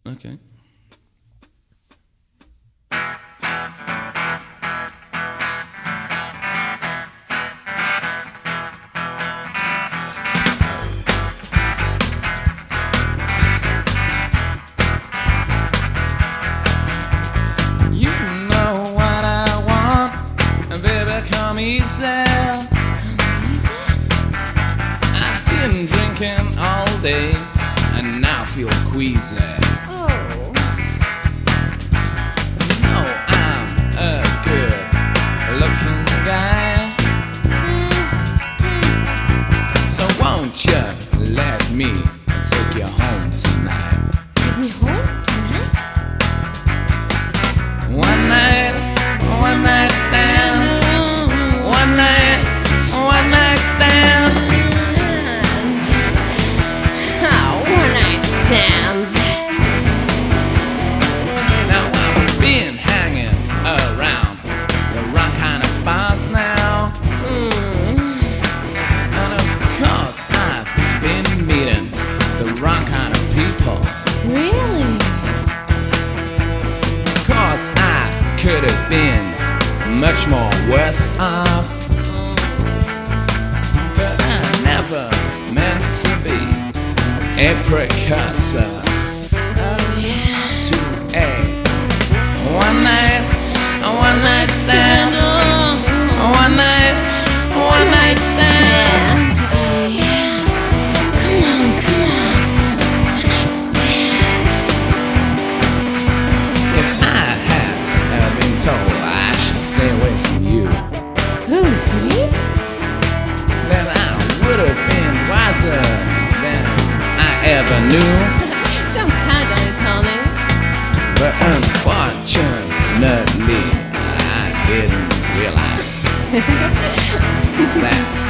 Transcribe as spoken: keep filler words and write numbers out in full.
Okay. You know what I want, baby, come easy. Come easy? I've been drinking all day and now feel queasy. Oh. You know I'm a good looking guy, Mm-hmm. so won't you let me take you home tonight? Take me home tonight? One night, one night stand. One night, one night stand. Ah, one night stand. Now I've been hanging around the wrong kind of bars now, Mm. and of course I've been meeting the wrong kind of people. Really? Of course I could have been much more worse off, but I never meant to be a precursor Oh, yeah. to a one night, a one night stand, one night, one night stand. Oh, yeah. Come on, come on. One night stand. If I had uh, been told I should stay away from you, Who, me? then I would have been wiser than I ever knew. Don't count on it, Tony. But unfortunately, I didn't realize that